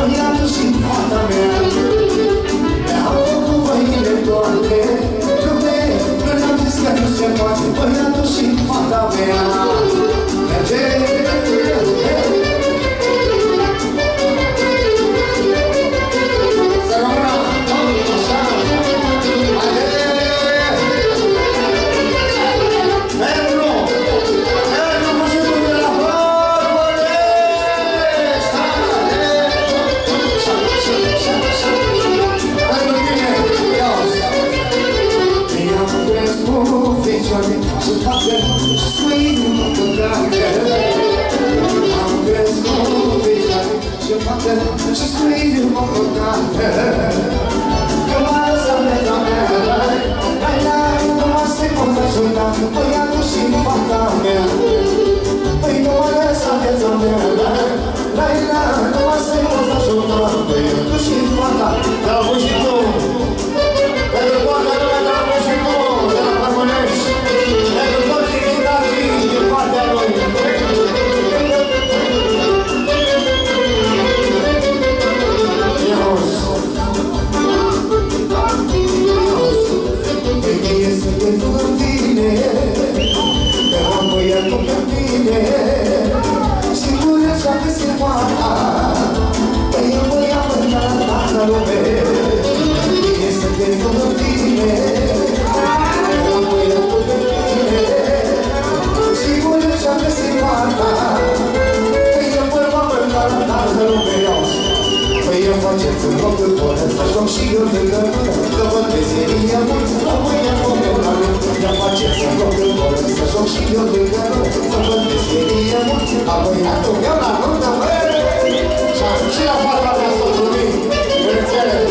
băiatul și fata mea. Le-au făcut mâinile toate, lume, nu le-am zis că nu se poate, băiatul și fata mea. Merge! Și scuizi un po' portante che mai sapete me dai dai non ma se cosa giornata poi a tu si fatta me poi non ma sapete me dai dai non ma se cosa giornata poi a tu si fatta la voce tu per guarda la voce tu la harmonisce per tutti i casi che fate a noi. Faceți un loc de bună, să joc și eu de gără, că vă deseria mult, la mâine momentară. Ia faceți un loc de bună, să joc și eu de gără, să vă deseria mult, la băiatul meu la nuntă, băi! Și la fata mea s-o trumit, înțeles?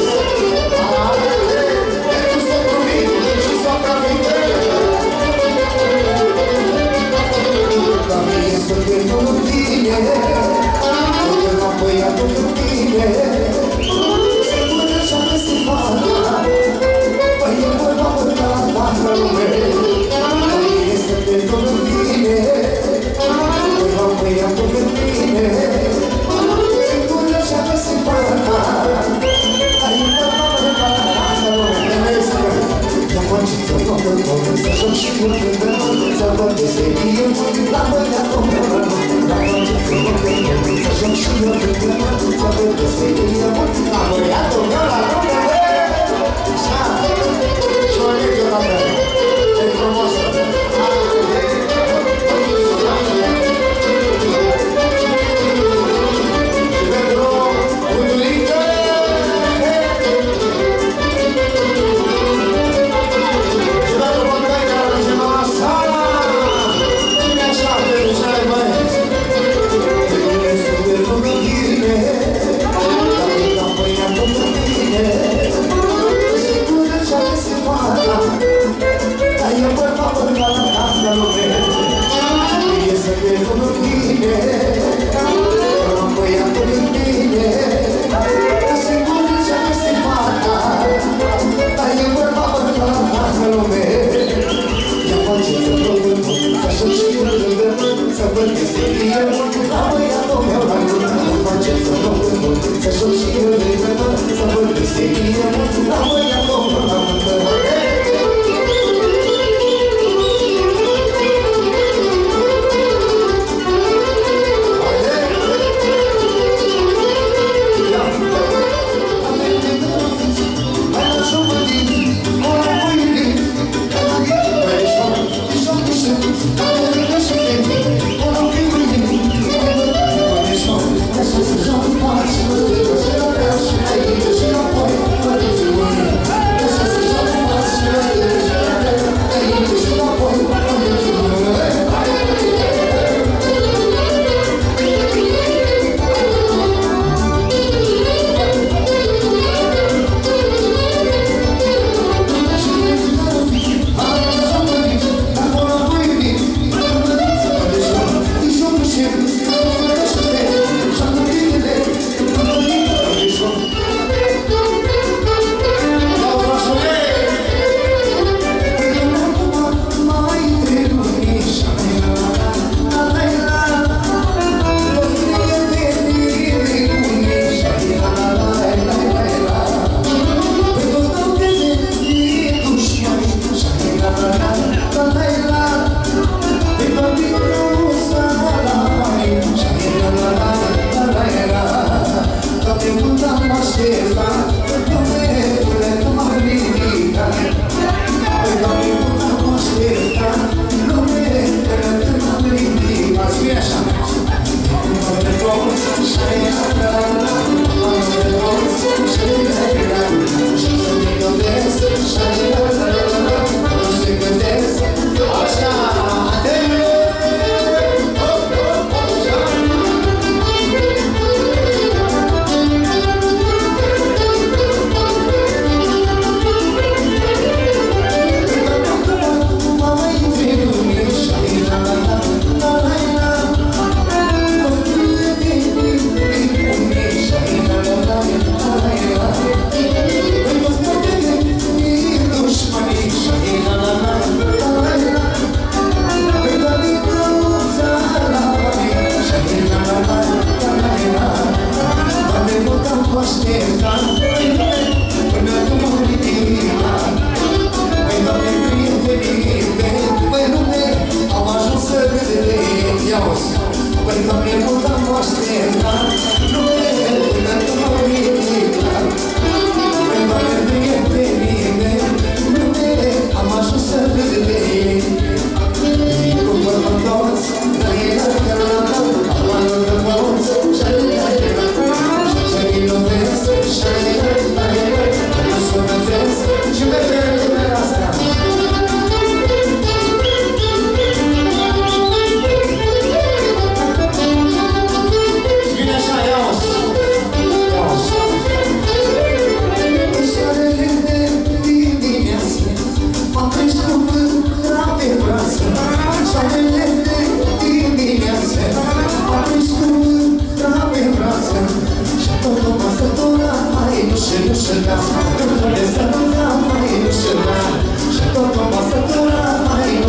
Tu s-o trumit și s-o trăvit. Ca mie să pierd în tine, eu la băiatul în tine. Yeah.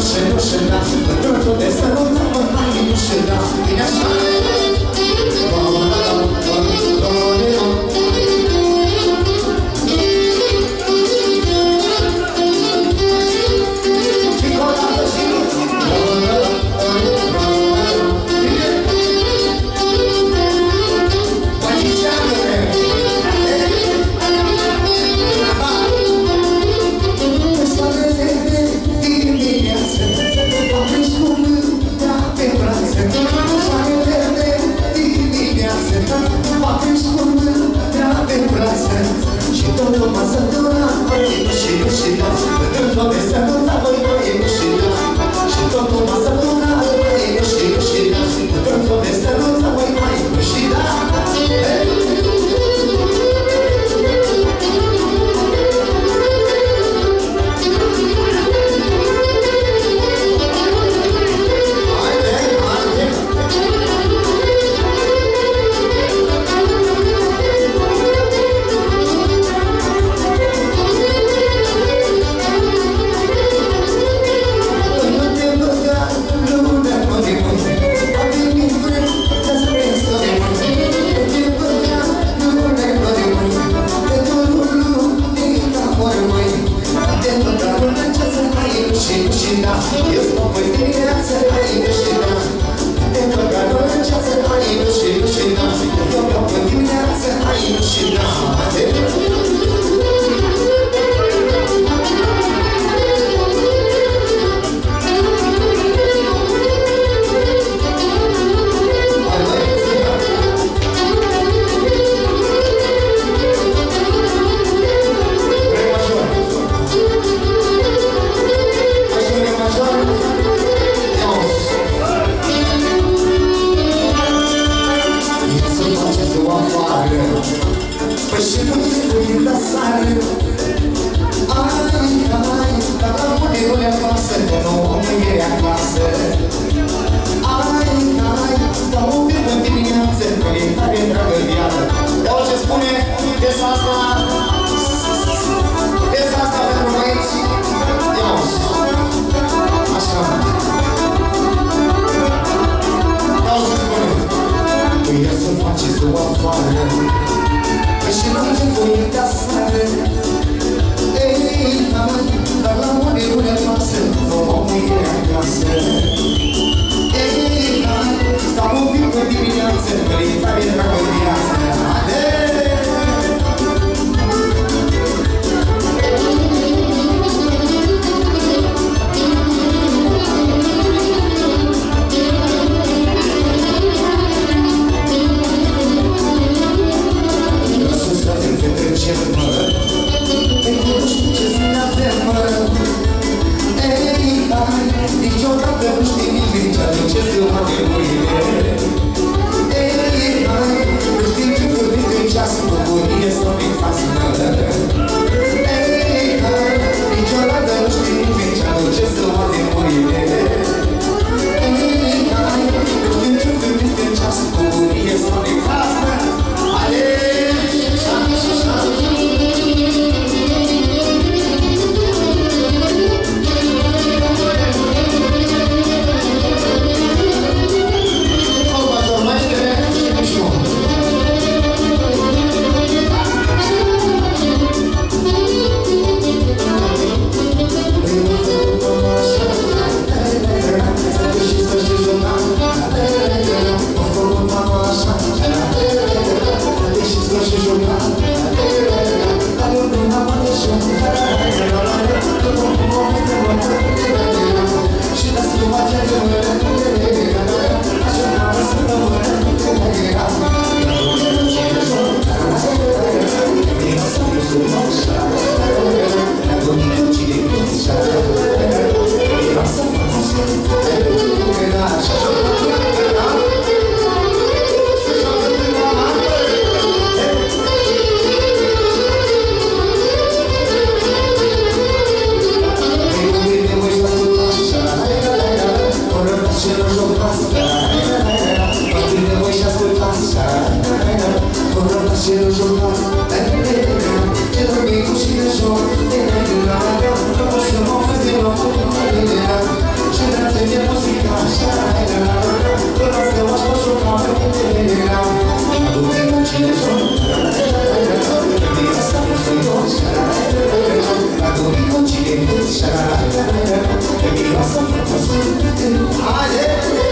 rușina Pătrunțul de sărută, mă, mai rușina Vine așa de música, con las que vas por su cama, último chile son, hasta los hijos, último chile, hasta los hijos,